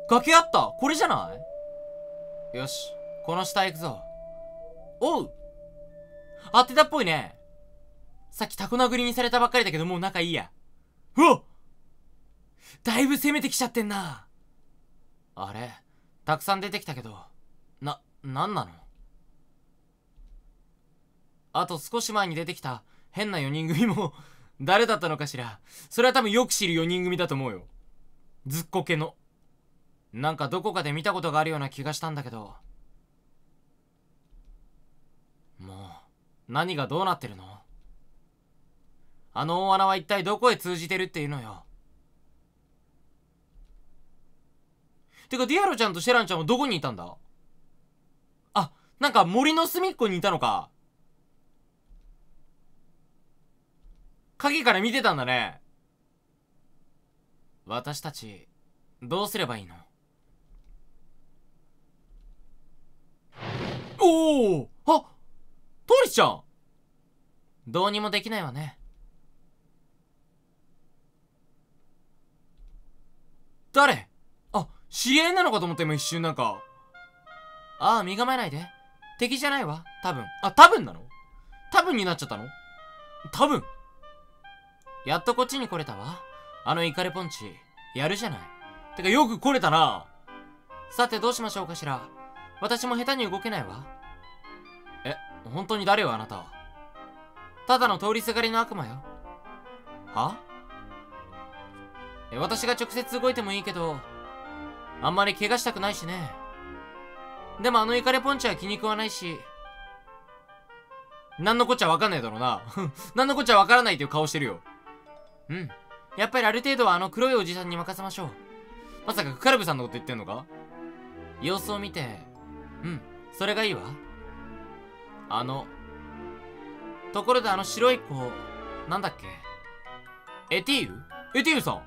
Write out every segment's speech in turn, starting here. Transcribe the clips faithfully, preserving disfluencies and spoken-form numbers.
崖あった。これじゃない？よし、この下行くぞ。おう、当てたっぽいね。さっきタコ殴りにされたばっかりだけど、もう仲いいや。うわっ、だいぶ攻めてきちゃってんな。あれ、たくさん出てきたけど、な、なんなの？あと少し前に出てきた変なよにん組も誰だったのかしら。それは多分よく知るよにん組だと思うよ。ずっこけの。なんかどこかで見たことがあるような気がしたんだけど。もう、何がどうなってるの？あの大穴は一体どこへ通じてるっていうのよ。てか、ディアロちゃんとシェランちゃんはどこにいたんだ？あ、なんか森の隅っこにいたのか。影から見てたんだね。私たち、どうすればいいの？おお、あ、トリスちゃん。どうにもできないわね。誰？あ、知り合いなのかと思った今一瞬。なんか、ああ、身構えないで。敵じゃないわ、多分。あ、多分なの？多分になっちゃったの？多分。やっとこっちに来れたわ。あのイカレポンチ、やるじゃない。てかよく来れたな。さてどうしましょうかしら。私も下手に動けないわ。え、本当に誰よあなた。ただの通りすがりの悪魔よ。は？え、私が直接動いてもいいけど、あんまり怪我したくないしね。でもあのイカレポンチは気に食わないし、なんのこっちゃわかんないだろうな。なんのこっちゃわからないっていう顔してるよ。うん。やっぱりある程度はあの黒いおじさんに任せましょう。まさかカルブさんのこと言ってんのか？様子を見て、うん、それがいいわ。あの、ところであの白い子、なんだっけ？エティーユ？エティーユさん。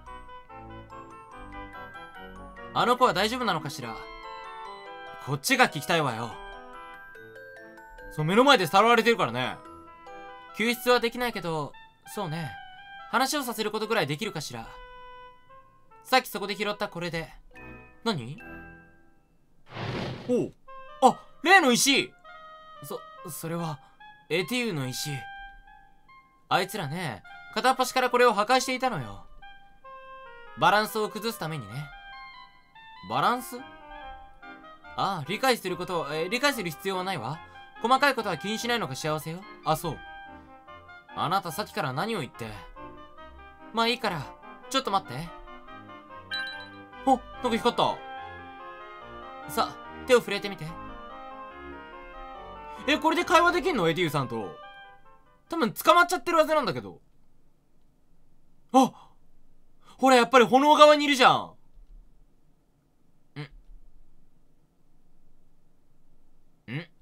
あの子は大丈夫なのかしら？こっちが聞きたいわよ。そう、目の前でさらわれてるからね。救出はできないけど、そうね。話をさせることぐらいできるかしら。さっきそこで拾ったこれで。何？おう。あ、例の石！そ、それは、エティーユの石。あいつらね、片っ端からこれを破壊していたのよ。バランスを崩すためにね。バランス？ああ、理解することを、えー、理解する必要はないわ。細かいことは気にしないのが幸せよ。あ、そう。あなたさっきから何を言って。まあいいから、ちょっと待って。あ、なんか光った。さ、手を触れてみて。え、これで会話できんの？エティーユさんと。多分捕まっちゃってるはずなんだけど。あ、ほらやっぱり炎側にいるじゃん。んん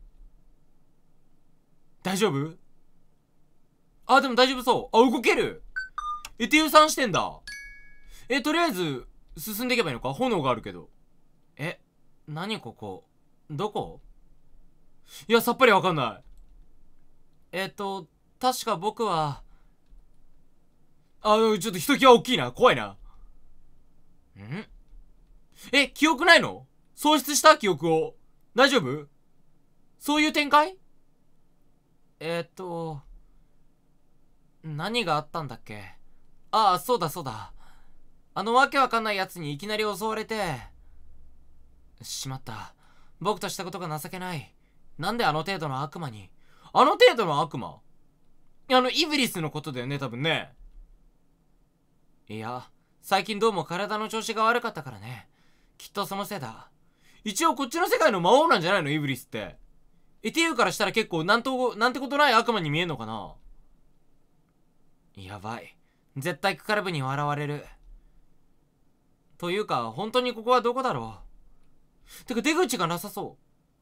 大丈夫？あ、でも大丈夫そう。あ、動ける。エティーユさんしてんだ。え、とりあえず進んでいけばいいのか？炎があるけど。え、何ここ？どこ？いや、さっぱりわかんない。えっと、確か僕は、あ、ちょっとひときわ大きいな。怖いな。ん？え、記憶ないの？喪失した記憶を。大丈夫？そういう展開？えっと、何があったんだっけ？ああ、そうだそうだ。あのわけわかんないやつにいきなり襲われて。しまった。僕としたことが情けない。なんであの程度の悪魔に。あの程度の悪魔？あのイブリスのことだよね、多分ね。いや、最近どうも体の調子が悪かったからね。きっとそのせいだ。一応こっちの世界の魔王なんじゃないの、イブリスって。エティーユからしたら結構なんと、なんてことない悪魔に見えんのかな。やばい。絶対クカルブに笑われる。というか、本当にここはどこだろう。てか出口がなさそう。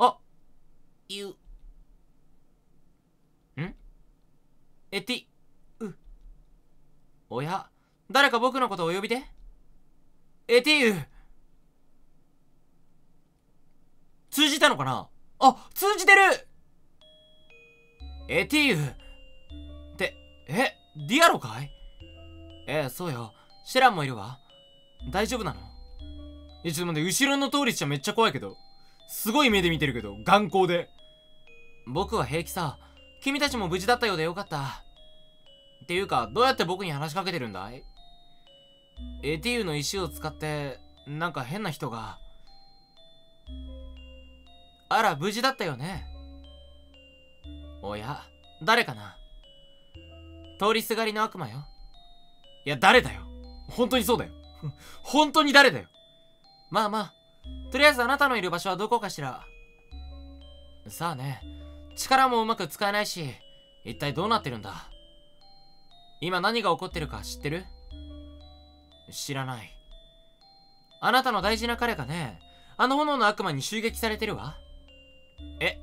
あ、ゆ。ん？エティ、う。おや、誰か僕のことをお呼びで？エティーユ。通じたのかな？あ、通じてる！エティーユ。って、え、ディアロかい？ええ、そうよ。シェランもいるわ。大丈夫なの？ え、ちょっと待って、後ろの通りしちゃめっちゃ怖いけど。すごい目で見てるけど、眼光で。僕は平気さ。君たちも無事だったようでよかった。っていうか、どうやって僕に話しかけてるんだい？エティウの石を使って、なんか変な人が。あら、無事だったよね。おや、誰かな？通りすがりの悪魔よ。いや、誰だよ。本当にそうだよ。本当に誰だよ。まあまあ、とりあえずあなたのいる場所はどこかしら。さあね、力もうまく使えないし、一体どうなってるんだ？今何が起こってるか知ってる？知らない。あなたの大事な彼がね、あの炎の悪魔に襲撃されてるわ。え？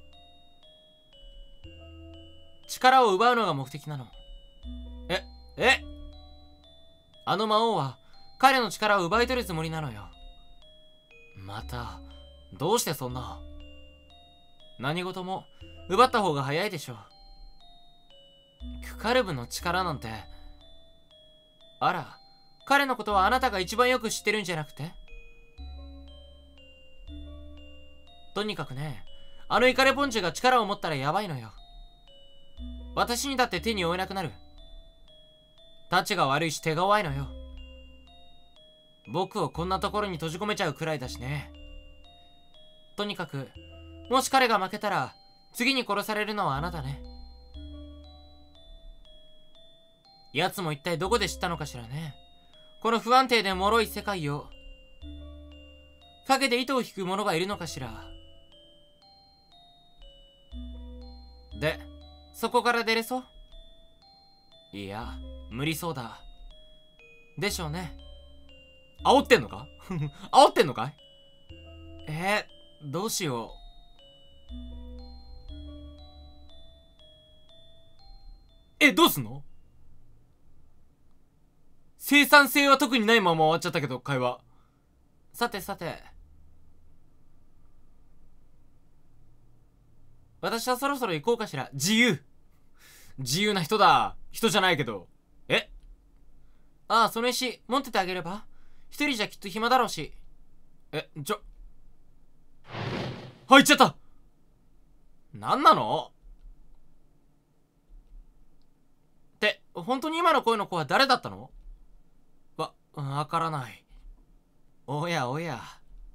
力を奪うのが目的なの。え、え？あの魔王は彼の力を奪い取るつもりなのよ。また、どうしてそんな。何事も奪った方が早いでしょう。クカルブの力なんて。あら、彼のことはあなたが一番よく知ってるんじゃなくて？とにかくね、あのイカレポンチュが力を持ったらやばいのよ。私にだって手に負えなくなる。タチが悪いし手が弱いのよ。僕をこんなところに閉じ込めちゃうくらいだしね。とにかく、もし彼が負けたら、次に殺されるのはあなたね。奴も一体どこで知ったのかしらね。この不安定で脆い世界を。影で糸を引く者がいるのかしら。で、そこから出れそう？いや、無理そうだ。でしょうね。煽ってんのか？煽ってんのかい？えー、どうしよう。え、どうすんの？生産性は特にないまま終わっちゃったけど、会話。さてさて。私はそろそろ行こうかしら。自由。自由な人だ。人じゃないけど。え？ああ、その石、持っててあげれば？一人じゃきっと暇だろうし。え、ちょ。入っちゃった。なんなの？って、本当に今の声の子は誰だったの？わ、わからない。おやおや。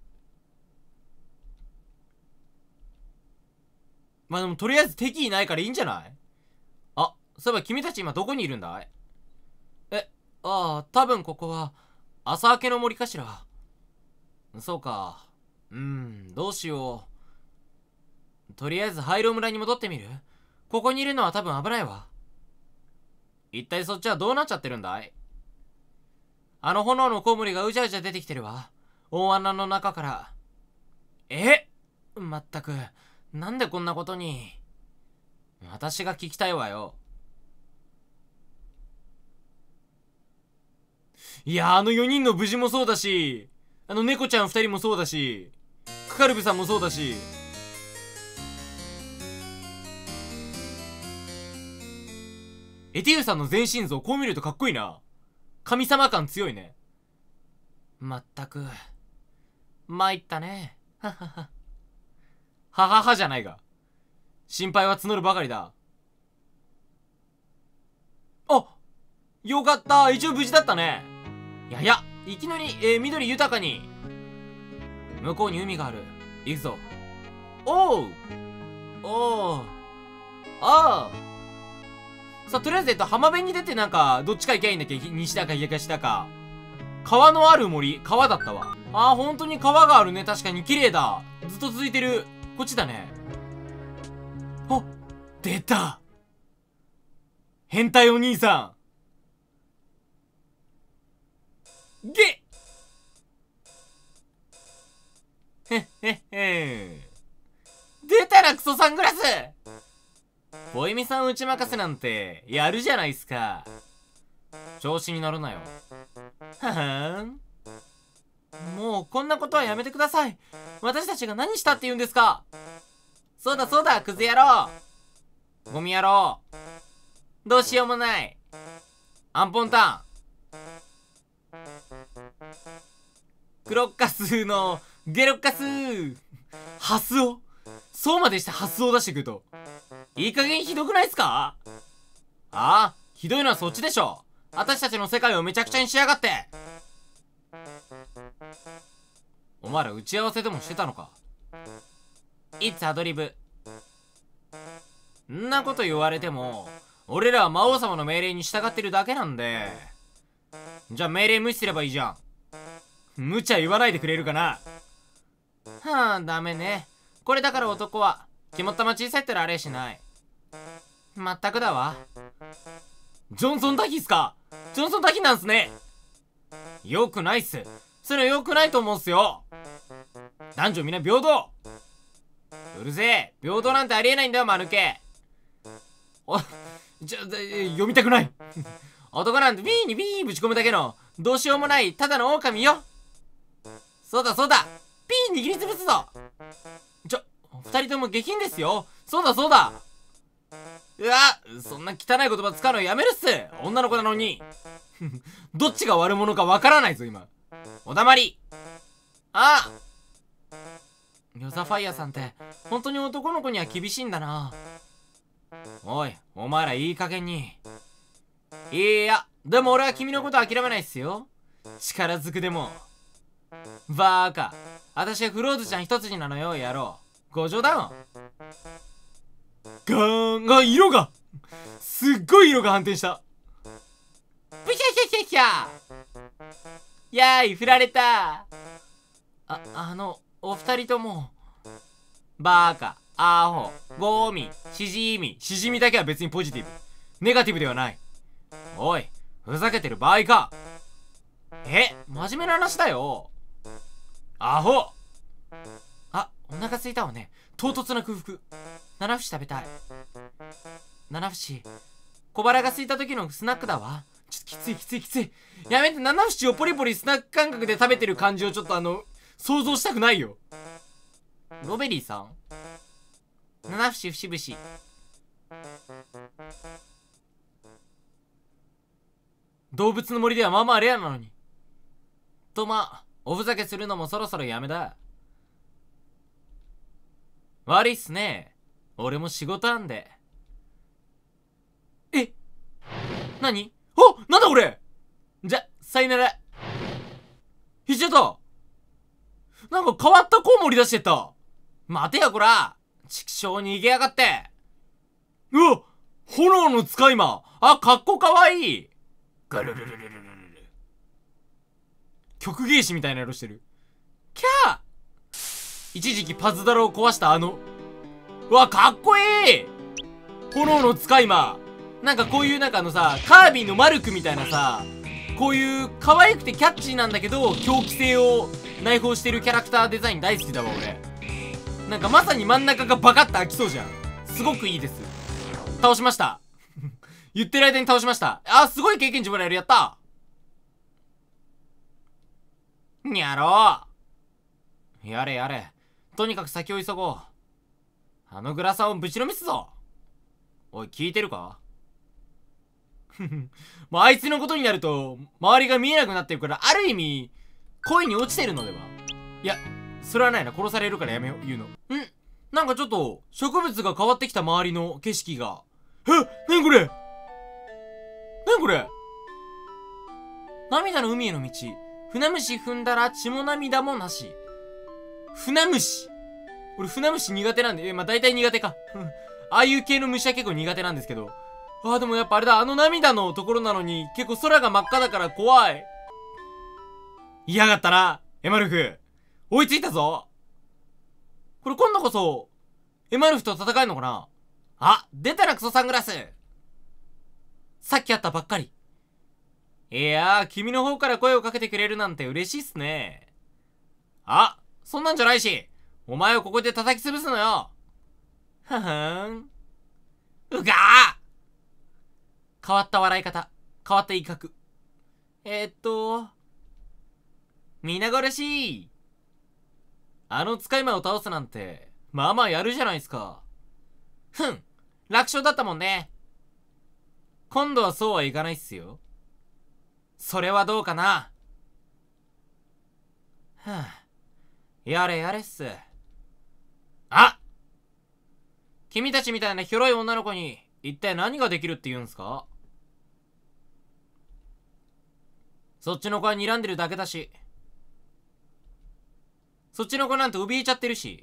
まあでもとりあえず敵いないからいいんじゃない？あ、そういえば君たち今どこにいるんだい？え、ああ、多分ここは朝明けの森かしら。そうか。うーん、どうしよう。とりあえず灰色村に戻ってみる？ここにいるのは多分危ないわ。一体そっちはどうなっちゃってるんだい？あの炎のコウモリがうじゃうじゃ出てきてるわ。大穴の中から。え？まったく、なんでこんなことに。私が聞きたいわよ。いや、あのよにんの無事もそうだし、あの猫ちゃんふたりもそうだし、クカルブさんもそうだし。エティウさんの全身像、こう見るとかっこいいな。神様感強いね。まったく、参ったね。ははは。はははじゃないが。心配は募るばかりだ。あ、よかった。一応無事だったね。いやいや、いきなり、えー、緑豊かに。向こうに海がある。行くぞ。おう。おう。ああ。さあ、とりあえず、えっと、浜辺に出てなんか、どっちか行けばいいんだっけ？西だか東だか。川のある森、川だったわ。ああ、本当に川があるね。確かに綺麗だ。ずっと続いてる。こっちだね。あ、出た。変態お兄さん。げっへっへっへ。出たらクソサングラス。ポエミさん打ち負かせなんて、やるじゃないっすか。調子に乗るなよ。ははん。もうこんなことはやめてください。私たちが何したって言うんですか？そうだそうだ、クズ野郎。ゴミ野郎。どうしようもない。アンポンタン。 クロッカスのゲロッカスハスをそうまでしてハスを出してくるといい加減ひどくないっすか？ああ、ひどいのはそっちでしょ。私たちの世界をめちゃくちゃにしやがって。お前ら打ち合わせでもしてたのか？いつアドリブ。んなこと言われても俺らは魔王様の命令に従ってるだけなんで。じゃあ命令無視すればいいじゃん。無茶言わないでくれるかな。はあ、ダメね。これだから男は肝っ玉小さいったらあれしない。まったくだわ。ジョンソン滝っすか？ジョンソン滝なんすね。よくないっす。それよくないと思うっすよ。男女みんな平等。うるせえ、平等なんてありえないんだよ、間抜け。お、ちょ、読みたくない。男なんてビーにビーぶち込むだけのどうしようもないただの狼よ。そうだそうだ、ピー握りつぶすぞ。ちょ、二人とも下品ですよ。そうだそうだ。うわ、そんな汚い言葉使うのやめるっす。女の子なのに。どっちが悪者かわからないぞ今。おだまり。ああ、ヨザファイアさんって本当に男の子には厳しいんだな。おい、お前らいい加減に。いや、でも俺は君のこと諦めないっすよ。力ずくでも。バーカ、私はフローズちゃん一筋なのよ、野郎。ご冗談。ガーンが色がすっごい色が反転した。ブヒャヒャヒャヒャ。やーい、振られた。あ、あのお二人ともバーカ、アホ、ゴミ、シジミ。シジミだけは別にポジティブ、ネガティブではない。おい、ふざけてる場合か。え、真面目な話だよ。アホ。あ、お腹すいたわね。唐突な空腹。七節食べたい。七節小腹が空いた時のスナックだわ。ちょっときついきついきつい。やめて、七節をポリポリスナック感覚で食べてる感じをちょっとあの想像したくないよ。ロベリーさん、七節節々。動物の森ではまあまあレアなのに。とまあ、おふざけするのもそろそろやめだ。悪いっすね。俺も仕事なんで。え、何？あ、なんだこれ。じゃ、さよなら。ひっちゃった。なんか変わったコウモリ出してった。待てよこら。畜生逃げやがって。うわ、炎の使い魔。あ、かっこかわいい。ガルルルルルルルル。曲芸師みたいな色してる。キャー。一時期パズドラを壊したあの。うわ、かっこいい。炎の使い魔。なんかこういうなんかあのさ、カービィのマルクみたいなさ、こういう可愛くてキャッチーなんだけど狂気性を内包してるキャラクターデザイン大好きだわ俺。なんかまさに真ん中がバカッと開きそうじゃん。すごくいいです。倒しました。言ってる間に倒しました。あ、すごい経験値もらえる。やった。にゃろう。やれやれ。とにかく先を急ごう。あのグラサンをぶちのめすぞ。おい、聞いてるか？もうあいつのことになると周りが見えなくなってるから、ある意味恋に落ちてるのでは。いや、それはないな。殺されるからやめよう、言うの。ん、なんかちょっと植物が変わってきた。周りの景色が。え、なにこれ。なにこれ。涙の海への道。船虫踏んだら血も涙もなし。船虫、俺船虫苦手なんで、え、まあ大体苦手か。ああいう系の虫は結構苦手なんですけど。ああ、でもやっぱあれだ、あの涙のところなのに結構空が真っ赤だから怖い。嫌がったな、エマルフ。追いついたぞ。これ今度こそエマルフと戦えるのかな。あ、出たなクソサングラス。さっき会ったばっかり。いやー、君の方から声をかけてくれるなんて嬉しいっすね。あ、そんなんじゃないし、お前をここで叩き潰すのよ。ははん。うがー。変わった笑い方、変わった威嚇。えー、っと皆殺し。あの使い魔を倒すなんてまあまあやるじゃないですか。ふん、楽勝だったもんね。今度はそうはいかないっすよ。それはどうかな。ははあ、やれやれっす。あ、君たちみたいなひょろい女の子に一体何ができるって言うんすか？そっちの子は睨んでるだけだし、そっちの子なんて怯えちゃってるし、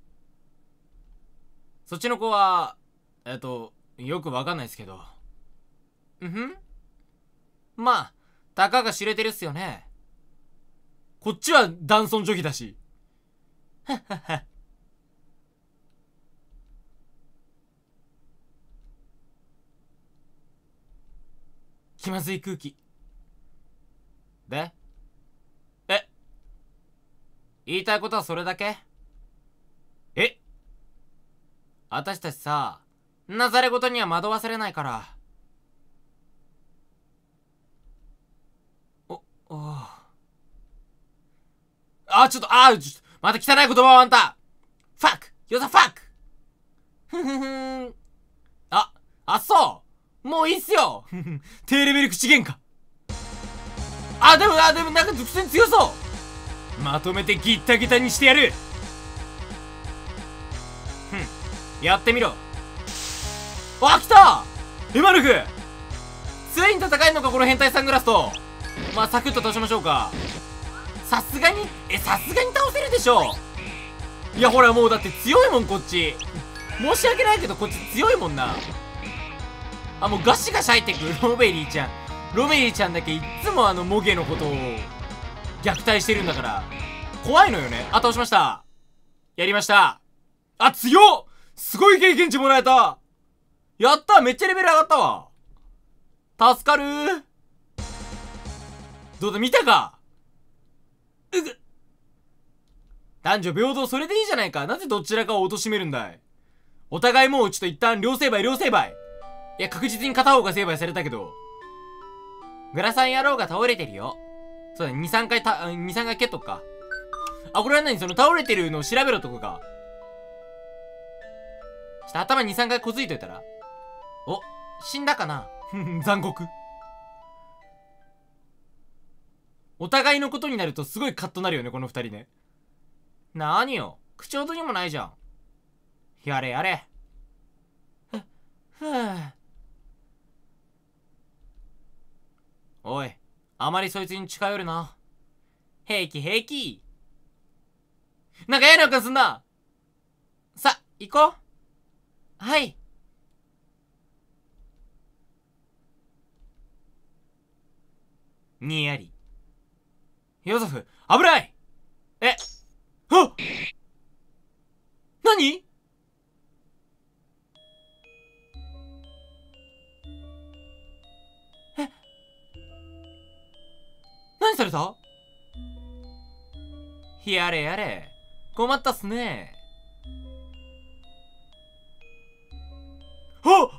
そっちの子はえっとよくわかんないですけど、うんふん、まあたかが知れてるっすよね。こっちは男尊女卑だし。はっはっは。気まずい空気で、え、言いたいことはそれだけ？え、私たちさ、なざれ事には惑わされないから。お、おあ、ちょっと、あー、ちょっと、また汚い言葉をあんた。ファック、よさファック。ふふふん。あ、あ、そう。もういいっすよ。低レベル口喧嘩。あ、でも、あ、でもなんか普通に強そう。まとめてギッタギタにしてやる。ふん、やってみろ。あ、来たエマルフ。ついに戦えんのか、この変態サングラスと。まあ、サクッと倒しましょうか。さすがに、え、さすがに倒せるでしょ。いや、ほら、もうだって強いもん、こっち。申し訳ないけど、こっち強いもんな。あ、もうガシガシ入ってくる、ロベリーちゃん。ロベリーちゃんだけいっつもあの、モゲのことを虐待してるんだから。怖いのよね。あ、倒しました。やりました。あ、強っ！すごい経験値もらえた。やった！めっちゃレベル上がったわ。助かるー。どうだ、見たか？うぐ。男女平等、それでいいじゃないか。なぜどちらかを貶めるんだい。お互いもうちょっと一旦両成敗両成敗。いや、確実に片方が成敗されたけど。グラサン野郎が倒れてるよ。そうだ、に、さんかいた、に、さんかい蹴っとくか。あ、これは何？その倒れてるのを調べろとこか。ちょっと頭に、さんかいこづいといたら。お、死んだかな？残酷。お互いのことになるとすごいカッとなるよね、この二人ね。なーによ。口ほどにもないじゃん。やれやれ。ふ、ふぅ。おい、あまりそいつに近寄るな。平気平気。なんか嫌な予感すんな。さ、行こう。はい。にやり。ヨゾフ、危ない！え、あっ！何？え、何された？やれやれ。困ったっすね。あっ！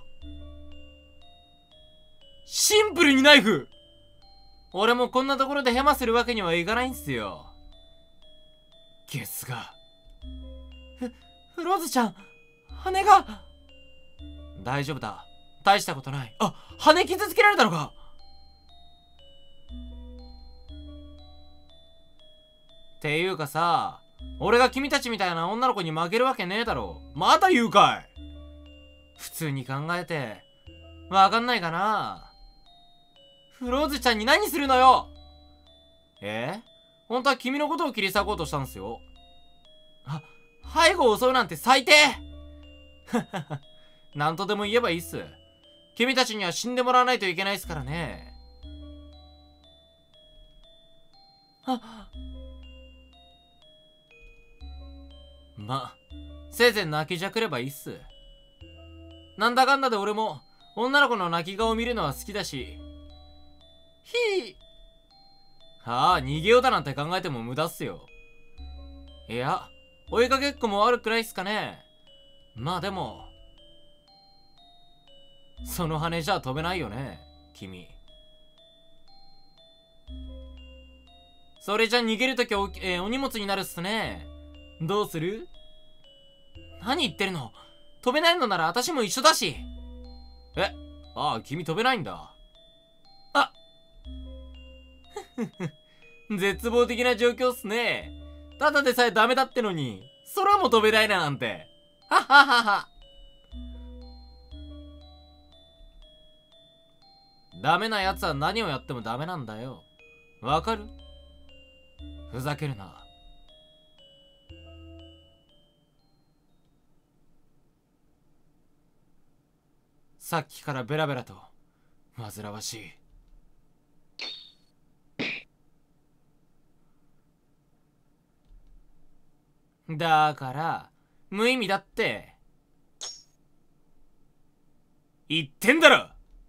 シンプルにナイフ！俺もこんなところでヘマするわけにはいかないんすよ。ゲスが。フ、フローズちゃん、羽が。大丈夫だ。大したことない。あ、羽傷つけられたのか。っていうかさ、俺が君たちみたいな女の子に負けるわけねえだろ。また言うかい。普通に考えて、わかんないかな。フローズちゃんに何するのよ。え？本当は君のことを切り裂こうとしたんすよ。あ、背後を襲うなんて最低。なんとでも言えばいいっす。君たちには死んでもらわないといけないっすからね。あ、ま、せいぜい泣きじゃくればいいっす。なんだかんだで俺も女の子の泣き顔を見るのは好きだし。ひー。はあ、逃げようだなんて考えても無駄っすよ。いや、追いかけっこも悪くないっすかね。まあでも、その羽じゃ飛べないよね、君。それじゃ逃げるときお、えー、お荷物になるっすね。どうする？何言ってるの？飛べないのなら私も一緒だし。え、ああ、君飛べないんだ。あ絶望的な状況っすね。ただでさえダメだってのに、空も飛べないなんて。はっはっはっは。ダメなやつは何をやってもダメなんだよ。わかる？ふざけるな。さっきからベラベラと煩わしい。だから無意味だって言ってんだろ。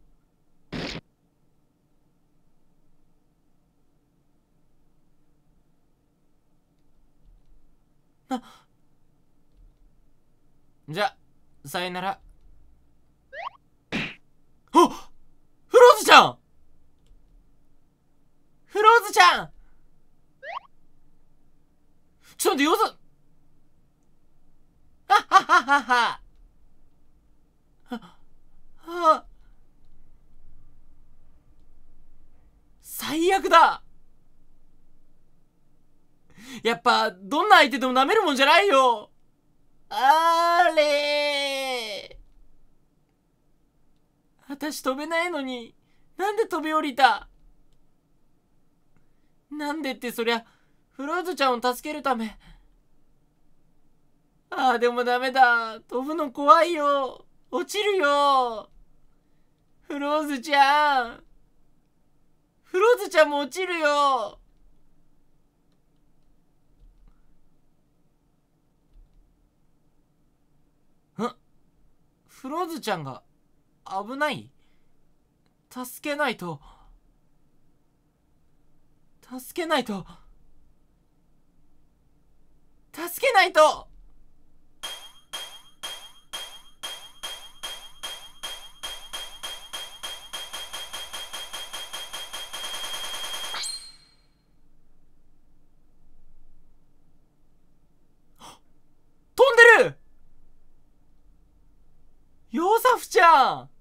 あ、じゃさよなら。あっ、フローズちゃん、フローズちゃん、ちょっとよさ、はっはっはっはっは。はは最悪だ。やっぱどんな相手でも舐めるもんじゃないよ。あれー、私飛べないのになんで飛び降りた。なんでってそりゃフローズちゃんを助けるため。ああでもダメだ、飛ぶの怖いよ、落ちるよ。フローズちゃん、フローズちゃんも落ちるよ。ん、フローズちゃんが危ない？助けないと助けないと助けないと。飛んでる。ヨサフちゃん、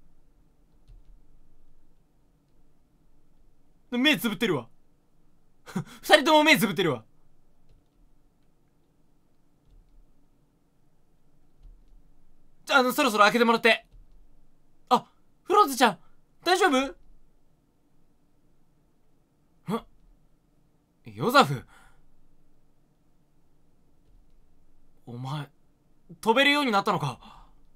目つぶってるわ。二人とも目つぶってるわ。じゃあ、あのそろそろ開けてもらって。あ、フローズちゃん大丈夫？ん、ヨザフ、お前飛べるようになったのか。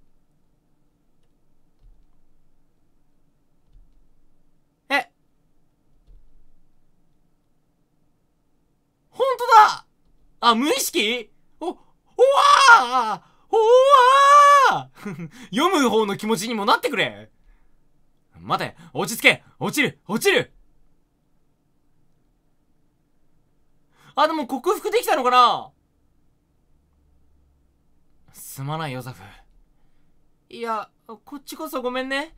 え、本当だ。あ、無意識？お、おわーおわー読む方の気持ちにもなってくれ。待て、落ち着け、落ちる落ちる。あ、でも克服できたのかな。すまないヨザフ。いや、こっちこそごめんね。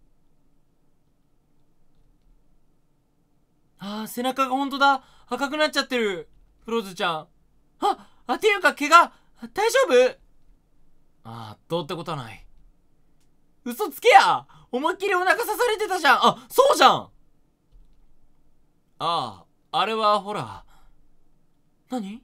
あー、背中がほんとだ、赤くなっちゃってる。フローズちゃん。あ、あ、っていうか怪我大丈夫？ああ、どうってことはない。嘘つけや、思いっきりお腹刺されてたじゃん。あ、そうじゃん。ああ、あれはほら。何？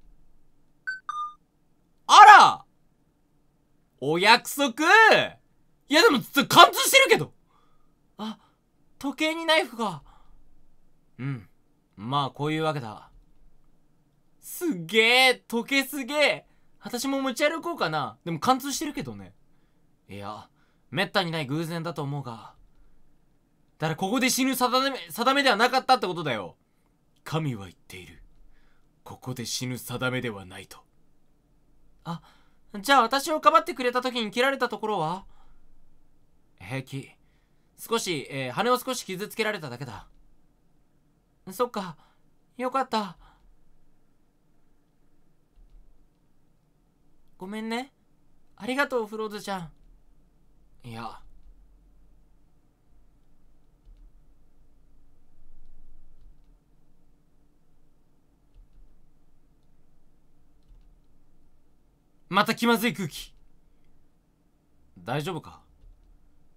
あら、お約束。いやでも貫通してるけど。あ、時計にナイフが。うん、まあこういうわけだ。すっげえ、時計すげえ。私も持ち歩こうかな。でも貫通してるけどね。いや、めったにない偶然だと思うが。だからここで死ぬ定め、定めではなかったってことだよ。神は言っている。ここで死ぬ定めではないと。あ、じゃあ私をかばってくれた時に切られたところは？平気。少し、えー、羽を少し傷つけられただけだ。そっか、よかった。ごめんね。ありがとう、フローズちゃん。いや。また気まずい空気。大丈夫か？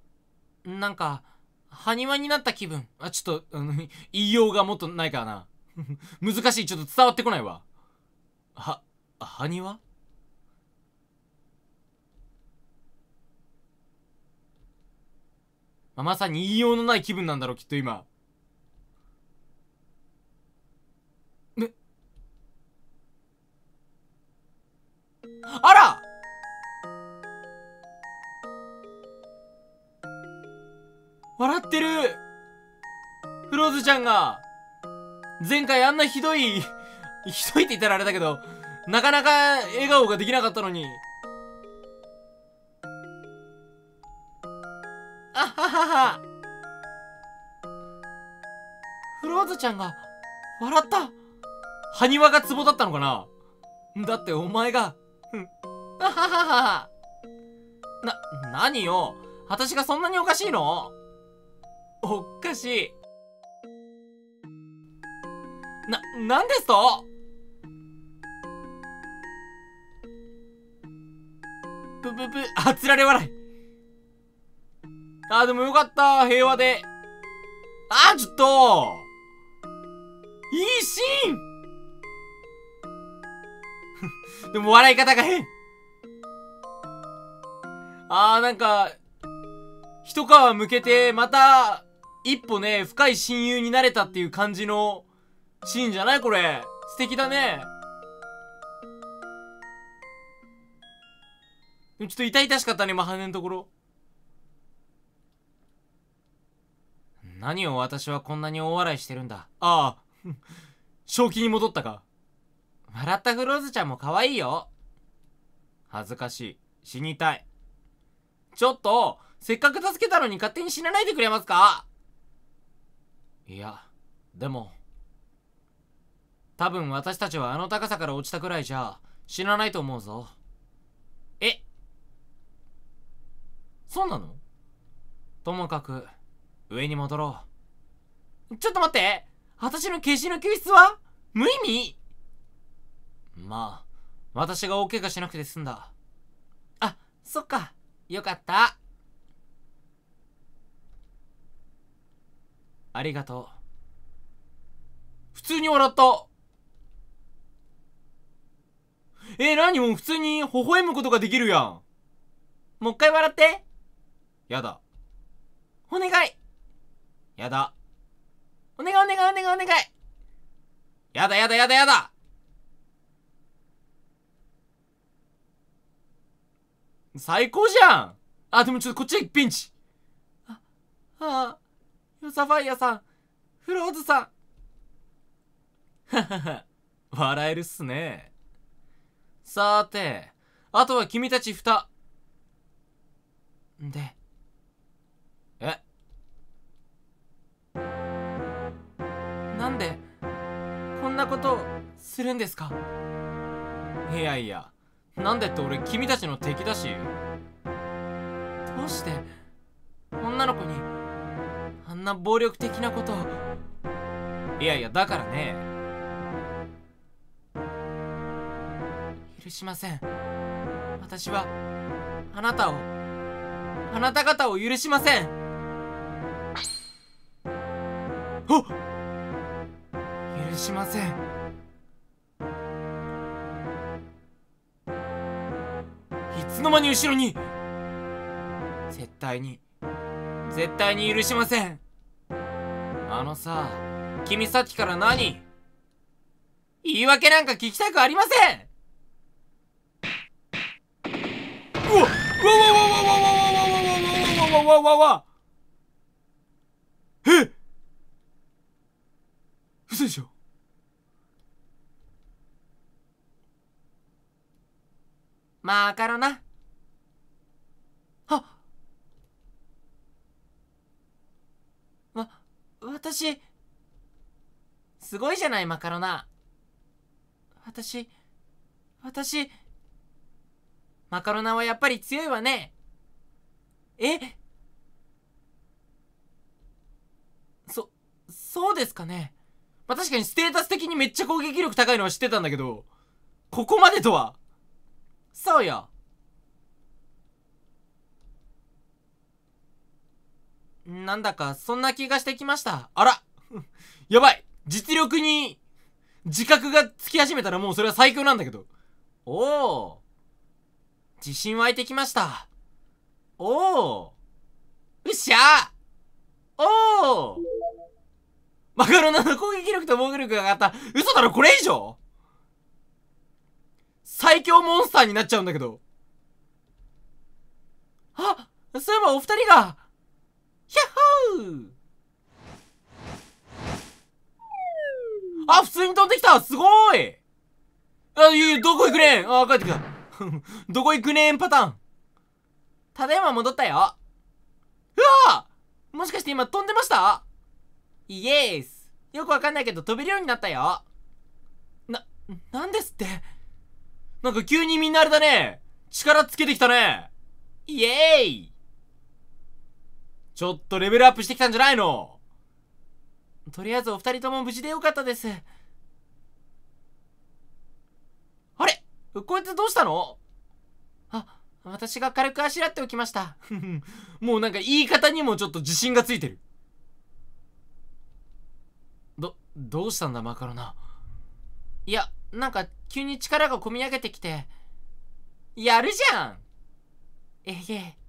なんか埴輪になった気分。あ、ちょっと、うん、言いようがもっとないからな。 難しい。ちょっと伝わってこないわ。は、はにわまあ、まさに言いようのない気分なんだろう、きっと今。ね。あら笑ってる。フローズちゃんが、前回あんなひどい、ひどいって言ったらあれだけど、なかなか笑顔ができなかったのに。あははは。フローズちゃんが、笑った。埴輪がツボだったのかな。だってお前が、あははは。な、何よ。私がそんなにおかしいの？おっかしい。な、なんですと？ぷぷぷ、あつられ笑い。あーでもよかった、平和で。あーちょっといいシーンでも笑い方が変。あーなんか、一皮向けて、また、一歩ね、深い親友になれたっていう感じのシーンじゃないこれ。素敵だね。ちょっと痛々しかったね、今、羽のところ。何を私はこんなに大笑いしてるんだ。ああ、正気に戻ったか。笑ったフローズちゃんも可愛いよ。恥ずかしい。死にたい。ちょっと、せっかく助けたのに勝手に死なないでくれますか？いや、でも、多分私たちはあの高さから落ちたくらいじゃ死なないと思うぞ。え？そうなの？ともかく、上に戻ろう。ちょっと待って！私の消しの救出は無意味？まあ、私が大怪我しなくて済んだ。あ、そっか。よかった。ありがとう。普通に笑った。えー、何もう普通に微笑むことができるやん。もう一回笑って。やだ。お願い。やだ。お願いお願いお願いお願い。やだやだやだやだ。最高じゃん。あ、でもちょっとこっちはピンチ。あ、ああ、ヨサファイアさん、フローズさん。ははは、笑えるっすね。さーて、あとは君たち二。で、え？なんで、こんなことをするんですか？いやいや、なんでって俺君たちの敵だし。どうして、女の子に、あんな暴力的なことを。いやいや、だからね。許しません。私は、あなたを、あなた方を許しません。あっ！許しません。いつの間に後ろに。絶対に絶対に許しません。あのさ、君さっきから何？言い訳なんか聞きたくありません。うわっ！わわわわわわわわわわわわわわわわわわわ。え？嘘でしょ？マカロナ。あっ。わ、私、すごいじゃないマカロナ。私、私、マカロナはやっぱり強いわね。え？そ、そうですかね。まあ、確かにステータス的にめっちゃ攻撃力高いのは知ってたんだけど、ここまでとは。そうよ。なんだかそんな気がしてきました。あらやばい、実力に自覚がつき始めたらもうそれは最強なんだけど。おお。自信湧いてきました。おお。うっしゃおお。マカロナの攻撃力と防御力が上がった。嘘だろ、これ以上最強モンスターになっちゃうんだけど。あ、そういえばお二人が。ヒャッホー。あ、普通に飛んできた。すごーい。あ、いや、どこ行くねん。あ、帰ってきた。どこ行くねんパターン。ただいま戻ったよ。うわー、もしかして今飛んでました？イエース。よくわかんないけど飛べるようになったよ。な、なんですって？なんか急にみんなあれだね。力つけてきたね。イエーイ。ちょっとレベルアップしてきたんじゃないの？とりあえずお二人とも無事でよかったです。あれ？こいつどうしたの？あ、私が軽くあしらっておきました。もうなんか言い方にもちょっと自信がついてる。ど、どうしたんだマカロナ。いや、なんか急に力が込み上げてきて。やるじゃん。えへへ。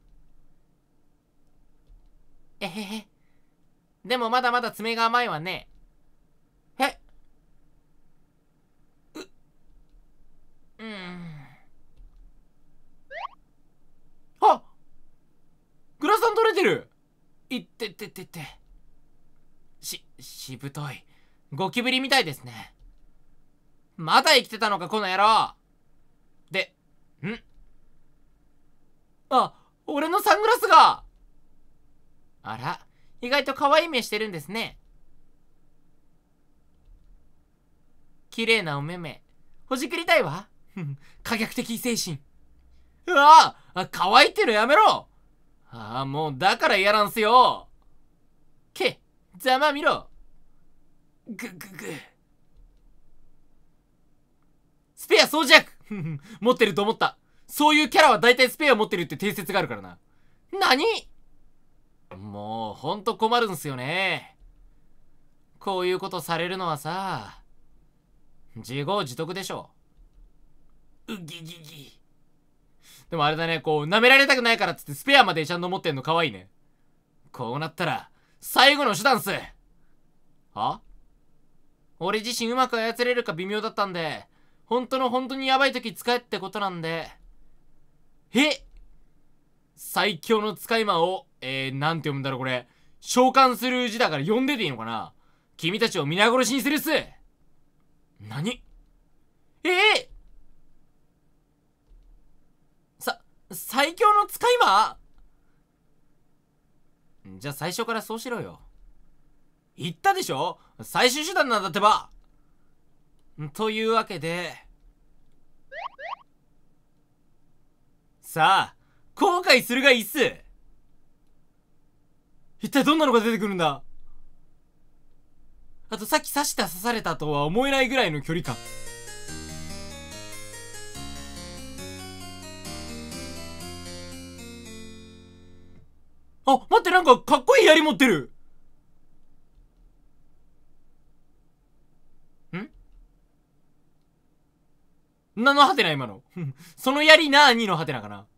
えへへ。でもまだまだ爪が甘いわね。えう、うん。あ、グラサン取れてる。いってってってって。し、しぶとい。ゴキブリみたいですね。まだ生きてたのかこの野郎。で、んあ、俺のサングラスが。あら、意外と可愛い目してるんですね。綺麗なお目目。ほじくりたいわ。可逆的精神。うわあ、可愛いってのやめろ。ああ、もうだから嫌なんすよ。け、ざまみろ。ぐぐぐ。スペア装着。持ってると思った。そういうキャラは大体スペア持ってるって定説があるからな。何？もうほんと困るんすよね。こういうことされるのはさ、自業自得でしょ。うぎぎぎ。でもあれだね、こう舐められたくないからっつってスペアまでちゃんと持ってんのかわいいね。こうなったら最後の手段っす。は？俺自身うまく操れるか微妙だったんで、本当の本当にヤバい時使えってことなんで。え？最強の使い魔を、えー、なんて読むんだろうこれ。召喚する字だから呼んでていいのかな？君たちを皆殺しにするっす。何？ええー、さ、最強の使い魔？じゃあ最初からそうしろよ。言ったでしょ？最終手段なんだってば。というわけで。さあ、後悔するがいいっす。一体どんなのが出てくるんだ？あとさっき刺した刺されたとは思えないぐらいの距離感。あ、待って、なんかかっこいい槍持ってる。ん？何のハテナ今の？その槍なーにのハテナかな。